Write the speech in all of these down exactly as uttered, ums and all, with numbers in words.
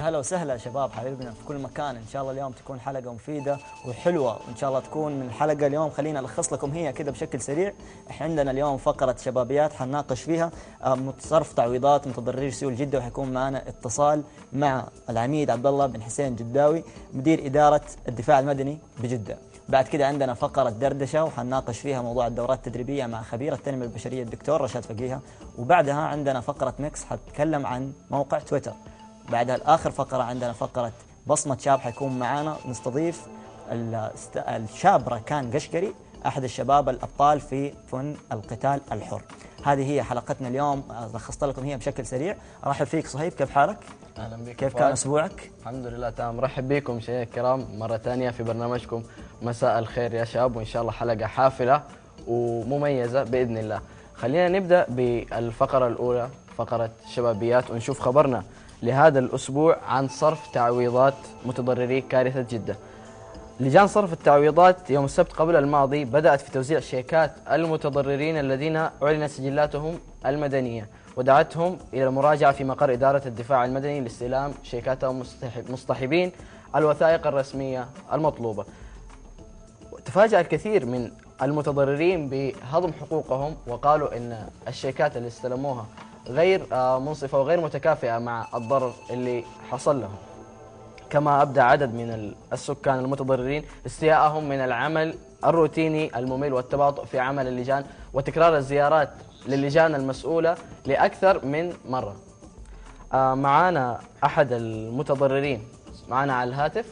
هلا وسهلا شباب حبيبنا في كل مكان. ان شاء الله اليوم تكون حلقه مفيده وحلوه، وان شاء الله تكون من الحلقه اليوم خلينا الخص لكم هي كده بشكل سريع. احنا عندنا اليوم فقره شبابيات حنناقش فيها صرف تعويضات متضرري سيول جده، وحيكون معنا اتصال مع العميد عبد الله بن حسين جداوي مدير اداره الدفاع المدني بجده. بعد كده عندنا فقره دردشه وحنناقش فيها موضوع الدورات التدريبيه مع خبير التنميه البشريه الدكتور رشاد فقيهه. وبعدها عندنا فقره ميكس حتتكلم عن موقع تويتر. بعدها الآخر فقرة عندنا فقرة بصمة شاب، حيكون معانا نستضيف الشاب راكان قشقري أحد الشباب الأبطال في فن القتال الحر. هذه هي حلقتنا اليوم، لخصت لكم هي بشكل سريع. أرحب فيك صهيب، كيف حالك؟ أهلا بك. كيف كان أسبوعك؟ الحمد لله تمام. مرحب بكم مشاهدينا الكرام مرة ثانية في برنامجكم مساء الخير يا شباب، وإن شاء الله حلقة حافلة ومميزة بإذن الله. خلينا نبدأ بالفقرة الأولى، فقرة شبابيات، ونشوف خبرنا لهذا الأسبوع عن صرف تعويضات متضرري كارثة جدة. لجان صرف التعويضات يوم السبت قبل الماضي بدأت في توزيع شيكات المتضررين الذين أعلن سجلاتهم المدنية، ودعتهم إلى المراجعة في مقر إدارة الدفاع المدني لاستلام شيكاتهم مصطحبين الوثائق الرسمية المطلوبة. تفاجأ الكثير من المتضررين بهضم حقوقهم، وقالوا إن الشيكات اللي استلموها غير منصفة وغير متكافئة مع الضرر اللي حصل لهم. كما أبدى عدد من السكان المتضررين استياءهم من العمل الروتيني الممل والتباطؤ في عمل اللجان وتكرار الزيارات للجان المسؤولة لأكثر من مرة. معانا أحد المتضررين معانا على الهاتف،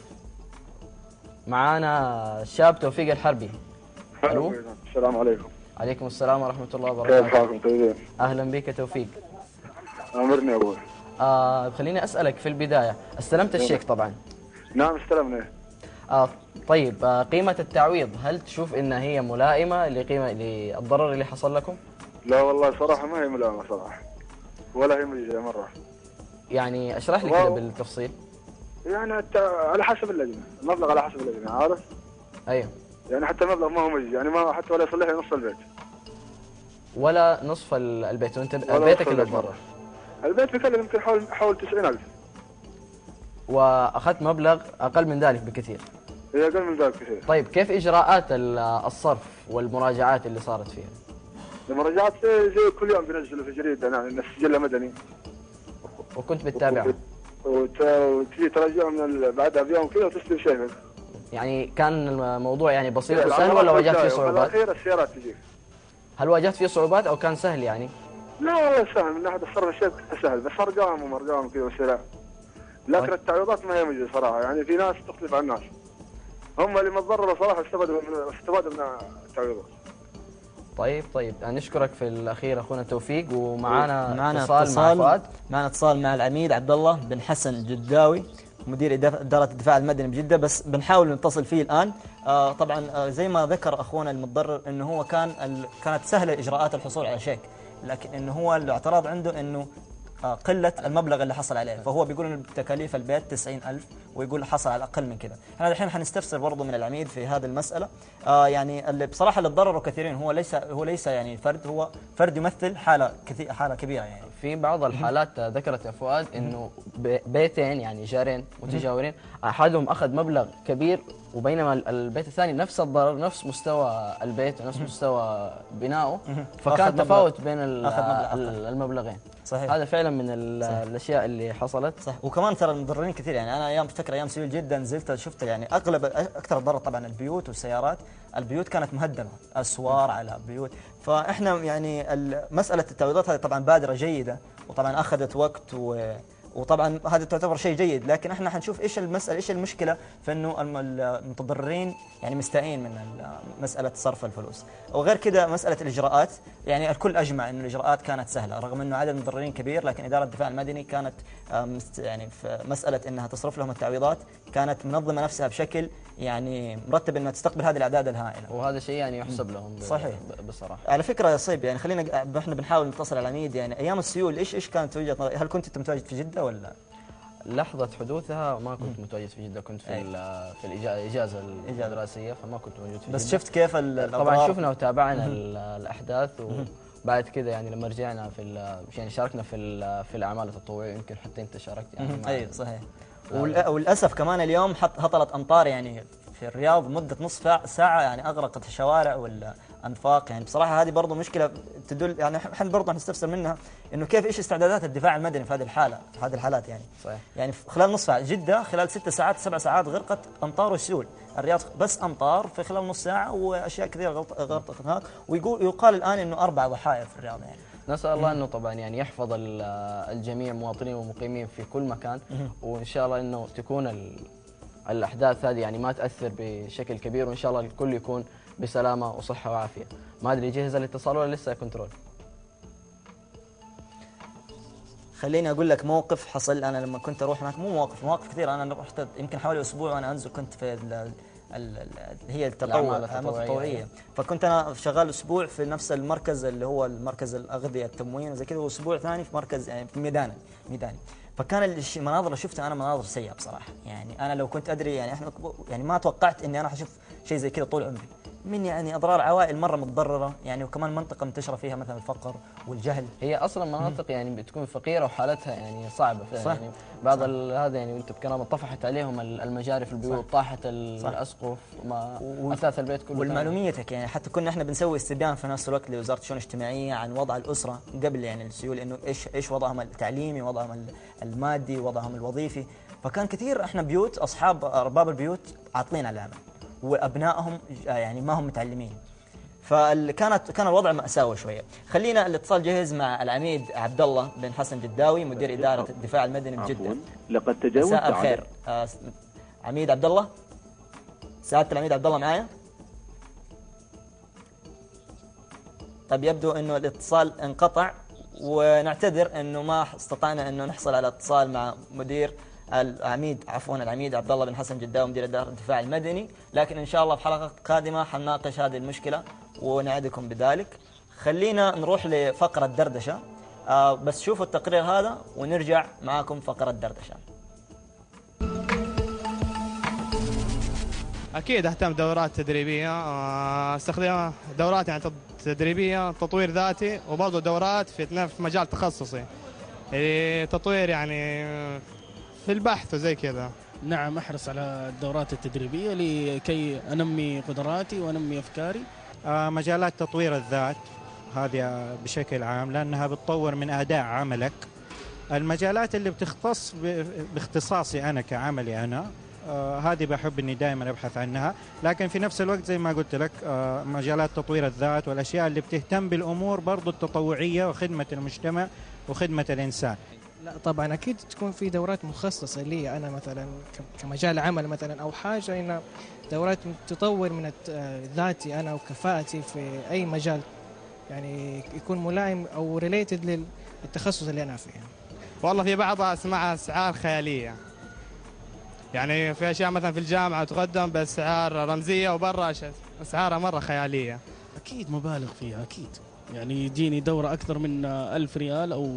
معانا الشاب توفيق الحربي. ألو، السلام عليكم. عليكم السلام ورحمة الله وبركاته. كيف حالكم؟ طيبين؟ أهلا بك توفيق. أمرني يا أبوي. آه خليني أسألك في البداية، استلمت الشيك طبعا؟ نعم استلمنا. آه طيب، آه قيمة التعويض هل تشوف إنها هي ملائمة لقيمة للضرر اللي حصل لكم؟ لا والله صراحة ما هي ملائمة صراحة، ولا هي مجزية مرة. يعني اشرح لي كده بالتفصيل. يعني على حسب اللجنة، المبلغ على حسب اللجنة، عارف؟ أيوه. يعني حتى المبلغ ما هو مجزي، يعني ما حتى ولا يصلح لي نصف البيت. ولا نصف البيت، وأنت بيتك اللي تضرر؟ البيت بيكلم يمكن حول حول تسعين ألف. وأخذت مبلغ أقل من ذلك بكثير. هي أقل من ذلك كثير. طيب كيف إجراءات الصرف والمراجعات اللي صارت فيها؟ المراجعات زي كل يوم بنزلوا في الجريدة، يعني إن السجل مدني. وكنت بتتابعها؟ وتجي تراجع من بعدها بيوم كذا وتستلم شيء. يعني كان الموضوع يعني بسيط وسهل ولا واجهت فيه صعوبات؟ الأخير السيارات تجيك. هل واجهت فيه صعوبات أو كان سهل يعني؟ لا والله سهل، من ناحية الصرف الشيء سهل، بس أرقام وأرقام كذا وسرعة. لكن طيب. التعويضات ما هي مجزية صراحة، يعني في ناس تختلف عن الناس. هم اللي متضرروا صراحة استفادوا من استفادوا من التعويضات. طيب طيب نشكرك في الأخير أخونا توفيق. ومعانا معنا اتصال, اتصال مع فؤاد. معنا اتصال مع العميد عبد الله بن حسن الجداوي مدير إدارة الدفاع المدني بجدة، بس بنحاول نتصل فيه الآن. آه طبعا آه زي ما ذكر أخونا المتضرر إنه هو كان كانت سهلة إجراءات الحصول على شيك، لكن إنه هو الاعتراض عنده إنه آه قلة المبلغ اللي حصل عليه، فهو بيقول إن تكاليف البيت تسعين ألف ويقول حصل على أقل من كذا. احنا الحين حنستفسر برضه من العميد في هذه المسألة. آه يعني اللي بصراحة اللي تضرروا كثيرين هو ليس هو ليس يعني فرد، هو فرد يمثل حالة كثير حالة كبيرة. يعني في بعض الحالات ذكرت يا فؤاد انه بيتين يعني جارين متجاورين، احدهم اخذ مبلغ كبير وبينما البيت الثاني نفس الضرر، نفس مستوى البيت ونفس مستوى بنائه، فكان تفاوت بين المبلغين. صحيح. هذا فعلا من الاشياء اللي حصلت. صح. وكمان ترى المضررين كثير، يعني انا ايام تفتكر ايام سيول جدا نزلت شفت يعني اغلب اكثر الضرر طبعا البيوت والسيارات. البيوت كانت مهدمه، اسوار على بيوت. فاحنا يعني مساله التعويضات هذه طبعا بادره جيده، وطبعا اخذت وقت و وطبعا هذا تعتبر شيء جيد، لكن احنا حنشوف ايش المساله ايش المشكله في انه المتضررين يعني مستائين من مساله صرف الفلوس. وغير كذا مساله الاجراءات، يعني الكل اجمع انه الاجراءات كانت سهله رغم انه عدد المتضررين كبير، لكن اداره الدفاع المدني كانت يعني في مساله انها تصرف لهم التعويضات كانت منظمه نفسها بشكل يعني مرتب انها تستقبل هذه الاعداد الهائله، وهذا شيء يعني يحسب لهم. صحيح بصراحه. على فكره يا صيب، يعني خلينا احنا بنحاول نتصل على العميد، يعني ايام السيول ايش ايش كانت وجهه نظرك؟ هل كنت متواجد في جده ولا؟ لحظة حدوثها ما كنت متواجد في جدة، كنت في في الإجازة الدراسية، فما كنت موجود في بس جدة. شفت كيف الأضرار؟ طبعا شفنا وتابعنا الأحداث و بعد كده يعني لما رجعنا في ال- يعني شاركنا في ال- في الاعمال التطوعيه، يمكن حتى انت شاركت يعني مع- اي صحيح. والأ- وللاسف كمان اليوم حط هطلت امطار يعني في الرياض مده نصف ساعة- ساعه يعني اغرقت الشوارع والانفاق. يعني بصراحه هذه برضو مشكله تدل، يعني احنا برضو نستفسر منها انه كيف ايش استعدادات الدفاع المدني في هذه الحاله في هذه الحالات. يعني صحيح. يعني في خلال نص ساعه جده خلال ست ساعات سبع ساعات غرقت امطار وسيول. الرياض بس امطار في خلال نص ساعه واشياء كثيره غلط- غرقت هناك. ويقول يقال الان انه اربع ضحايا في الرياض يعني. نسأل الله انه طبعا يعني يحفظ ال- الجميع مواطنين ومقيمين في كل مكان، وان شاء الله انه تكون ال- الاحداث هذه يعني ما تاثر بشكل كبير، وان شاء الله الكل يكون بسلامه وصحه وعافيه. ما ادري جهز الاتصال ولا لسه كنترول؟ خليني اقول لك موقف حصل انا لما كنت اروح هناك. مو مواقف مواقف كثير. انا رحت يمكن حوالي اسبوع وانا انزل، كنت في ال ال ال هي التطوع الأعمال الأعمال التطوعية. التطوعيه. فكنت انا شغال اسبوع في نفس المركز اللي هو المركز الاغذيه التموين زي كذا، واسبوع ثاني في مركز يعني في ميدان ميداني. فكان الش- المناظر اللي شفتها انا مناظر سيئه بصراحه. يعني انا لو كنت ادري يعني احنا يعني ما توقعت اني انا حشوف شيء زي كذا طول عمري. من يعني اضرار عوائل مره متضرره يعني، وكمان منطقه منتشره فيها مثلا الفقر والجهل. هي اصلا مناطق يعني بتكون فقيره وحالتها يعني صعبه فعلا. صح. يعني بعض ال- هذا يعني انت بكلام طفحت عليهم ال- المجاري في البيوت، طاحت ال- صح. الاسقف، ما و- اثاث البيت كله. والمعلوميتك يعني حتى كنا احنا بنسوي استبيان في نفس الوقت لوزاره الشؤون الاجتماعيه عن وضع الاسره قبل يعني السيول، انه ايش ايش وضعهم التعليمي، وضعهم ال- المادي، وضعهم الوظيفي. فكان كثير احنا بيوت اصحاب ارباب البيوت عاطلين على العمل، وابنائهم يعني ما هم متعلمين. فكانت كان الوضع مأساوي شويه. خلينا الاتصال جهز مع العميد عبد الله بن حسن جداوي مدير اداره الدفاع المدني بجده. عفوا لقد تجاوزت مساء الخير آه، عميد عبد الله. سعاده العميد عبد الله معايا؟ طيب يبدو انه الاتصال انقطع، ونعتذر انه ما استطعنا انه نحصل على اتصال مع مدير العميد عفوا العميد عبد الله بن حسن جداوي مدير اداره الدفاع المدني، لكن ان شاء الله في حلقه قادمه حنناقش هذه المشكله ونعدكم بذلك. خلينا نروح لفقره دردشه، آه بس شوفوا التقرير هذا ونرجع معاكم فقره دردشه. أكيد أهتم دورات تدريبية، آه، استخدم دورات يعني تدريبية تطوير ذاتي، وبرضه دورات في في مجال تخصصي، يعني تطوير يعني في البحث وزي كذا. نعم، أحرص على الدورات التدريبية لكي أنمي قدراتي وأنمي أفكاري. آه، مجالات تطوير الذات هذه بشكل عام لأنها بتطور من أداء عملك. المجالات اللي بتختص ب- باختصاصي أنا كعملي أنا آه، هذه بحب إني دائما أبحث عنها، لكن في نفس الوقت زي ما قلت لك آه، مجالات تطوير الذات والأشياء اللي بتهتم بالأمور برضو التطوعية وخدمة المجتمع وخدمة الإنسان. لا طبعا اكيد تكون في دورات مخصصه لي انا مثلا ك- كمجال عمل مثلا، او حاجه ان دورات تطور من الت- ذاتي انا وكفاءتي في اي مجال يعني يكون ملائم او ريليتد للتخصص اللي انا فيه. والله في بعضها اسمعها أسعار خيالية، يعني في أشياء مثلا في الجامعة تقدم بأسعار رمزية، وبرا أش- أسعارها مرة خيالية. أكيد مبالغ فيها أكيد، يعني يجيني دورة أكثر من ألف ريال أو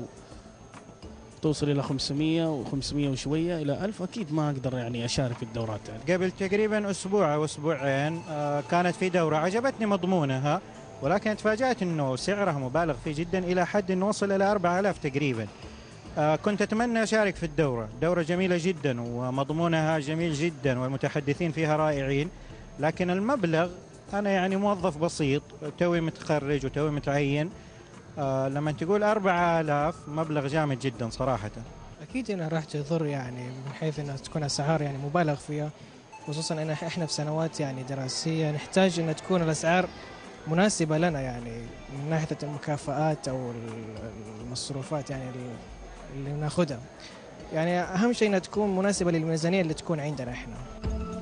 توصل إلى خمسمية وخمسمية وشوية إلى ألف، أكيد ما أقدر يعني أشارك في الدورات يعني. قبل تقريبا أسبوع أو أسبوعين آه، كانت في دورة عجبتني مضمونها، ولكن تفاجأت أنه سعرها مبالغ فيه جدا إلى حد أنه وصل إلى أربعة آلاف تقريبا. آه، كنت أتمنى أشارك في الدورة، دورة جميلة جدا ومضمونها جميل جدا والمتحدثين فيها رائعين، لكن المبلغ أنا يعني موظف بسيط توي متخرج وتوي متعين، آه، لما تقول أربعة آلاف مبلغ جامد جدا صراحة. اكيد انها راح تضر يعني من حيث انها تكون اسعار يعني مبالغ فيها، خصوصا ان احنا في سنوات يعني دراسيه نحتاج ان تكون الاسعار مناسبه لنا يعني من ناحيه المكافآت او المصروفات يعني اللي ناخذها. يعني اهم شيء انها تكون مناسبه للميزانيه اللي تكون عندنا احنا.